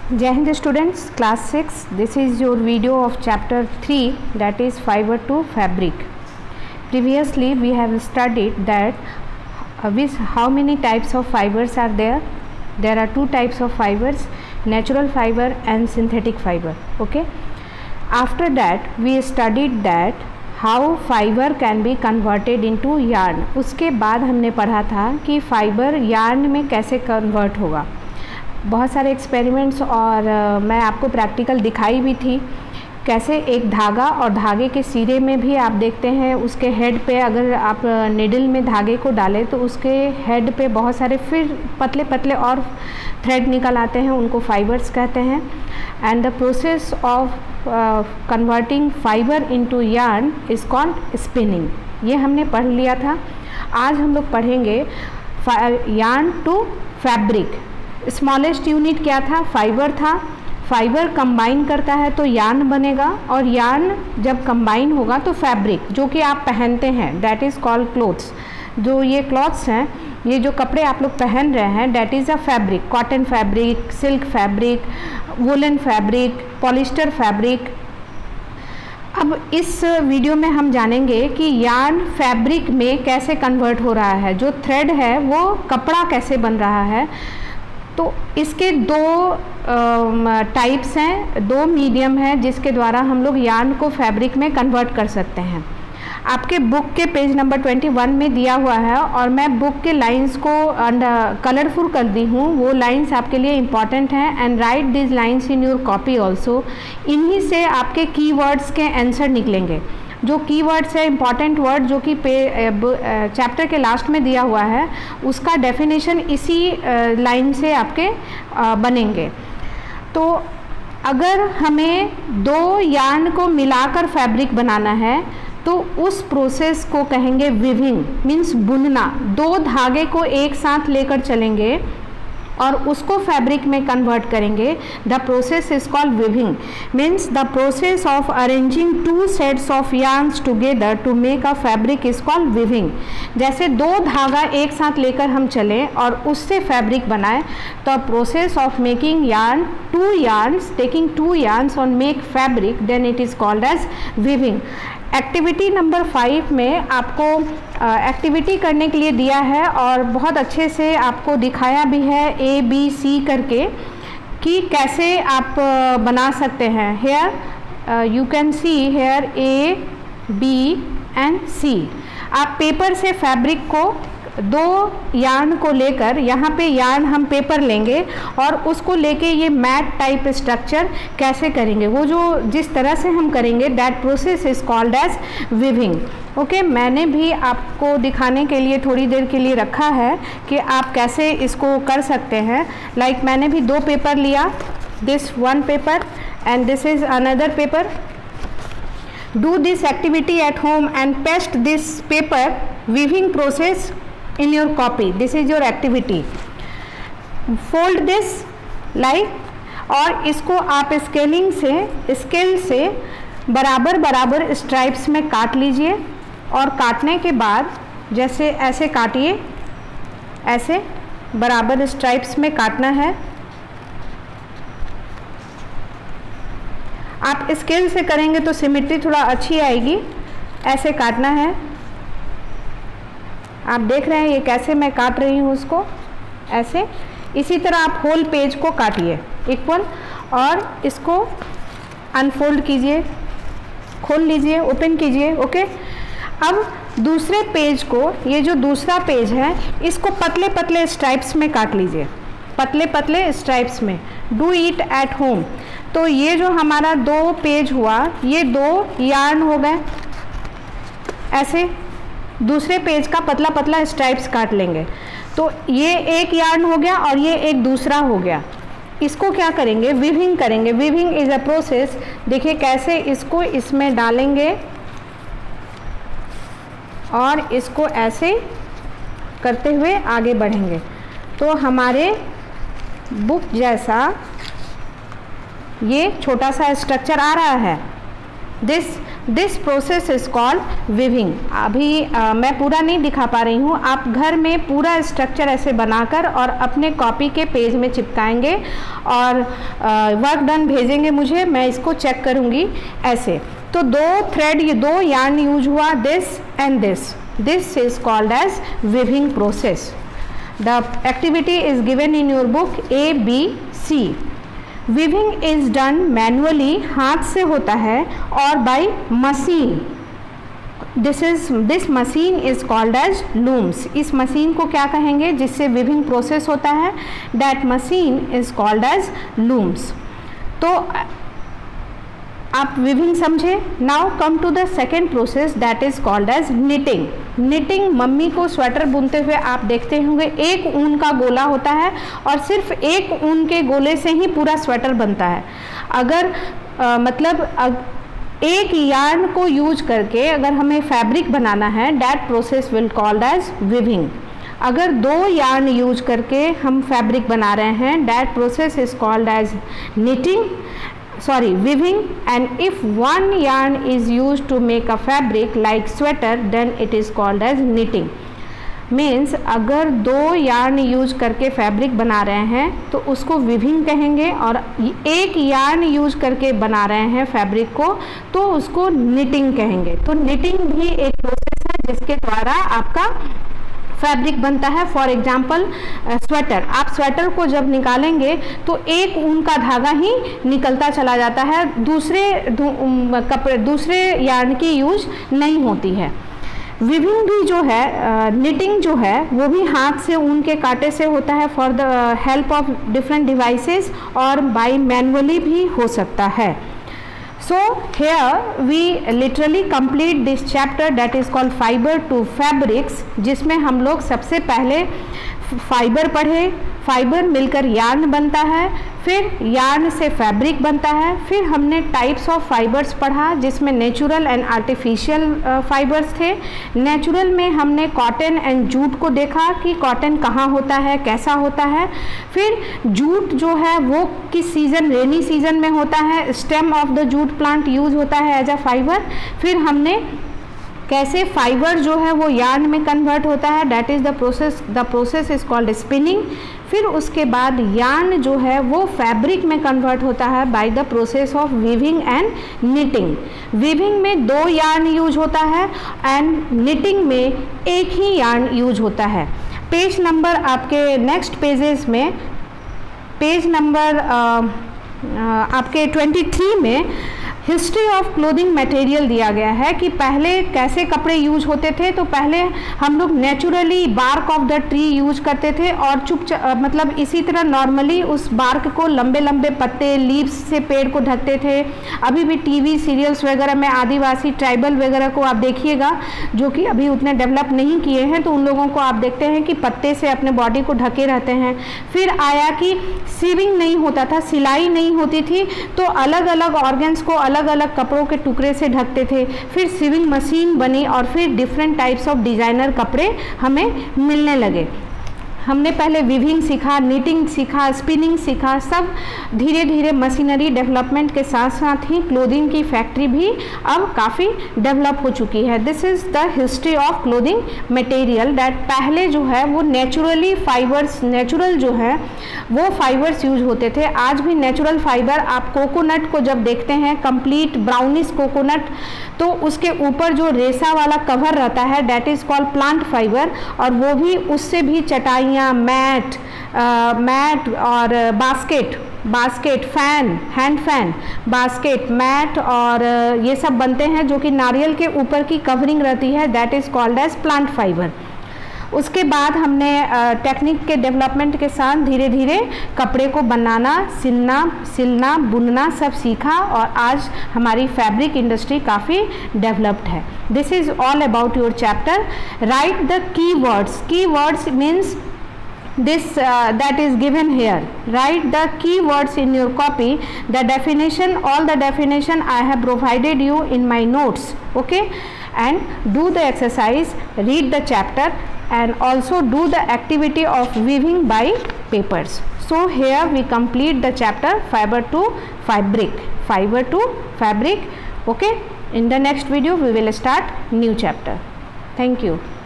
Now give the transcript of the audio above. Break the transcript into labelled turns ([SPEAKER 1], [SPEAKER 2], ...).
[SPEAKER 1] Jai Hind students, class 6. This is your video of chapter 3, that is fiber to fabric. Previously we have studied that with how many types of fibers are there. There are two types of fibers, natural fiber and synthetic fiber. Okay. After that we studied that how fiber can be converted into yarn. उसके बाद हमने पढ़ा था कि fibre yarn में कैसे convert होगा. बहुत सारे एक्सपेरिमेंट्स और मैं आपको प्रैक्टिकल दिखाई भी थी कैसे एक धागा और धागे के सिरे में भी आप देखते हैं उसके हेड पे अगर आप निडल में धागे को डालें तो उसके हेड पे बहुत सारे फिर पतले पतले और थ्रेड निकल आते हैं, उनको फाइबर्स कहते हैं. And the process of converting fibre into yarn is called spinning. ये हमने पढ़ लिया था. आज हम लोग पढ़ेंगे yarn to fabric. Smallest unit क्या था? फाइबर था. फाइबर कंबाइन करता है तो यार्न बनेगा और यार्न जब कंबाइन होगा तो फैब्रिक जो कि आप पहनते हैं दैट इज़ कॉल्ड क्लोथ्स. जो ये क्लॉथ्स हैं, ये जो कपड़े आप लोग पहन रहे हैं that is a fabric. Cotton fabric, silk fabric, woollen fabric, polyester fabric. अब इस वीडियो में हम जानेंगे कि यार्न फैब्रिक में कैसे कन्वर्ट हो रहा है, जो थ्रेड है वो कपड़ा कैसे बन रहा है. तो इसके दो टाइप्स हैं, दो मीडियम है जिसके द्वारा हम लोग यार्न को फैब्रिक में कन्वर्ट कर सकते हैं. आपके बुक के पेज नंबर 21 में दिया हुआ है और मैं बुक के लाइंस को कलरफुल कर दी हूँ. वो लाइंस आपके लिए इम्पॉर्टेंट हैं. And write this lines in your copy also. इन्हीं से आपके कीवर्ड्स के आंसर निकलेंगे. जो कीवर्ड्स है इम्पॉर्टेंट वर्ड जो कि चैप्टर के लास्ट में दिया हुआ है उसका डेफिनेशन इसी लाइन से आपके बनेंगे. तो अगर हमें दो यार्न को मिलाकर फैब्रिक बनाना है तो उस प्रोसेस को कहेंगे विविंग, मीन्स बुनना. दो धागे को एक साथ लेकर चलेंगे और उसको फैब्रिक में कन्वर्ट करेंगे. The process is called weaving, means the process of arranging two sets of yarns together to make a fabric is called weaving. जैसे दो धागा एक साथ लेकर हम चलें और उससे फैब्रिक बनाएं तो process of making yarn two yarns, taking two yarns और make fabric, then it is called as weaving. Activity number 5 में आपको एक्टिविटी करने के लिए दिया है और बहुत अच्छे से आपको दिखाया भी है ABC करके कि कैसे आप बना सकते हैं. Here you can see here A, B and C. आप पेपर से फैब्रिक को दो यार्न को लेकर, यहाँ पे यार्न हम पेपर लेंगे और उसको लेके ये मैट टाइप स्ट्रक्चर कैसे करेंगे, वो जो जिस तरह से हम करेंगे that process is called as weaving. Okay, मैंने भी आपको दिखाने के लिए थोड़ी देर के लिए रखा है कि आप कैसे इसको कर सकते हैं. लाइक मैंने भी दो पेपर लिया, this one paper and this is another paper. Do this activity at home and paste this paper weaving process in your copy. This is your activity. Fold this like और इसको आप scale से बराबर बराबर stripes में काट लीजिए और काटने के बाद जैसे ऐसे काटिए, ऐसे बराबर स्ट्राइप्स में काटना है. आप स्केल से करेंगे तो सिमेट्री थोड़ा अच्छी आएगी. ऐसे काटना है. आप देख रहे हैं ये कैसे मैं काट रही हूँ उसको ऐसे. इसी तरह आप होल पेज को काटिए इक्वल और इसको अनफोल्ड कीजिए, खोल लीजिए, ओपन कीजिए. ओके, अब दूसरे पेज को, ये जो दूसरा पेज है इसको पतले पतले स्ट्राइप्स में काट लीजिए, पतले पतले स्ट्राइप्स में. Do it at home. तो ये जो हमारा दो पेज हुआ ये दो यार्न हो गए. ऐसे दूसरे पेज का पतला पतला स्ट्राइप्स काट लेंगे तो ये एक यार्न हो गया और ये एक दूसरा हो गया. इसको क्या करेंगे? विविंग करेंगे. Weaving is a process. देखिए कैसे इसको इसमें डालेंगे और इसको ऐसे करते हुए आगे बढ़ेंगे तो हमारे बुक जैसा ये छोटा सा स्ट्रक्चर आ रहा है. This process is called weaving. अभी मैं पूरा नहीं दिखा पा रही हूँ, आप घर में पूरा स्ट्रक्चर ऐसे बनाकर और अपने कॉपी के पेज में चिपकाएंगे और वर्क डन भेजेंगे मुझे, मैं इसको चेक करूँगी ऐसे। तो दो थ्रेड, ये दो यार्न यूज हुआ, this and this is called as weaving process. The activity is given in your book ABC। Weaving is done manually, हाथ से होता है, और by machine. This machine is called as looms. इस machine को क्या कहेंगे जिससे वीविंग प्रोसेस होता है? That machine is called as looms. तो आप वीविंग समझे। Now come to the second process that is called as knitting. Knitting, mummy को स्वेटर बुनते हुए आप देखते होंगे, एक ऊन का गोला होता है और सिर्फ एक ऊन के गोले से ही पूरा स्वेटर बनता है। अगर एक यार्न को यूज करके अगर हमें फैब्रिक बनाना है, that process will called as weaving. अगर दो यार्न यूज करके हम फैब्रिक बना रहे हैं, that process is called as weaving, and if one yarn is used to make a fabric like sweater, then it is called as knitting. Means अगर दो yarn use करके फैब्रिक बना रहे हैं तो उसको वीविंग कहेंगे, और एक यार्न यूज करके बना रहे हैं फैब्रिक को तो उसको निटिंग कहेंगे। तो निटिंग भी एक प्रोसेस है जिसके द्वारा आपका फैब्रिक बनता है। फॉर एग्जाम्पल स्वेटर, आप स्वेटर को जब निकालेंगे तो एक ऊन का धागा ही निकलता चला जाता है, दूसरे यार्न की यूज नहीं होती है। वीविंग भी जो है, निटिंग जो है वो भी हाथ से ऊन के कांटे से होता है for the help of different devices, और बाय मैनुअली भी हो सकता है। So here we literally complete this chapter that is called fiber to fabrics, जिसमें हम लोग सबसे पहले फाइबर पढ़े, फाइबर मिलकर यार्न बनता है, फिर यार्न से फैब्रिक बनता है, फिर हमने टाइप्स ऑफ फाइबर्स पढ़ा जिसमें नेचुरल एंड आर्टिफिशियल फाइबर्स थे। नेचुरल में हमने कॉटन एंड जूट को देखा कि कॉटन कहाँ होता है, कैसा होता है। फिर जूट जो है वो किस सीज़न, रेनी सीजन में होता है, stem of the jute plant use होता है एज अ फाइबर। फिर हमने कैसे फाइबर जो है वो यार्न में कन्वर्ट होता है, that is the process is called spinning. फिर उसके बाद यार्न जो है वो फैब्रिक में कन्वर्ट होता है by the process of weaving and knitting. Weaving में दो यार्न यूज होता है एंड निटिंग में एक ही यार्न यूज होता है। पेज नंबर आपके नेक्स्ट पेजेस में, पेज नंबर आपके 23 में हिस्ट्री ऑफ क्लोथिंग मटेरियल दिया गया है कि पहले कैसे कपड़े यूज होते थे। तो पहले हम लोग naturally bark of the tree use करते थे और मतलब इसी तरह नॉर्मली उस बार्क को लंबे लंबे पत्ते, लीव्स से पेड़ को ढकते थे। अभी भी टीवी सीरियल्स वगैरह में आदिवासी ट्राइबल वगैरह को आप देखिएगा जो कि अभी उतने डेवलप नहीं किए हैं, तो उन लोगों को आप देखते हैं कि पत्ते से अपने बॉडी को ढके रहते हैं। फिर आया कि सीविंग नहीं होता था, सिलाई नहीं होती थी, तो अलग अलग ऑर्गन्स को अलग अलग कपड़ों के टुकड़े से ढकते थे। फिर सीविंग मशीन बनी और फिर डिफरेंट टाइप्स ऑफ डिजाइनर कपड़े हमें मिलने लगे। हमने पहले वीविंग सीखा, निटिंग सीखा, स्पिनिंग सीखा, सब धीरे धीरे मशीनरी डेवलपमेंट के साथ साथ ही क्लोथिंग की फैक्ट्री भी अब काफ़ी डेवलप हो चुकी है। This is the history of clothing material that पहले जो है वो नेचुरली फाइबर्स, नेचुरल जो है वो फाइबर्स यूज होते थे। आज भी नेचुरल फाइबर, आप कोकोनट को जब देखते हैं कंप्लीट ब्राउनिश कोकोनट, तो उसके ऊपर जो रेसा वाला कवर रहता है that is called plant fibre, और वो भी उससे भी चटाइयाँ, मैट और basket, fan, hand fan, basket, mat और ये सब बनते हैं जो कि नारियल के ऊपर की कवरिंग रहती है, that is called as plant fibre. उसके बाद हमने टेक्निक के डेवलपमेंट के साथ धीरे धीरे कपड़े को बनाना, सिलना, बुनना सब सीखा और आज हमारी फैब्रिक इंडस्ट्री काफ़ी डेवलप्ड है। This is all about your chapter. Write the keywords means this that is given here. Write the keywords in your copy. The definition, all the definition I have provided you in my notes, okay? And do the exercise, read the chapter and also do the activity of weaving by papers. So here we complete the chapter fiber to fabric, okay? In the next video we will start new chapter. Thank you.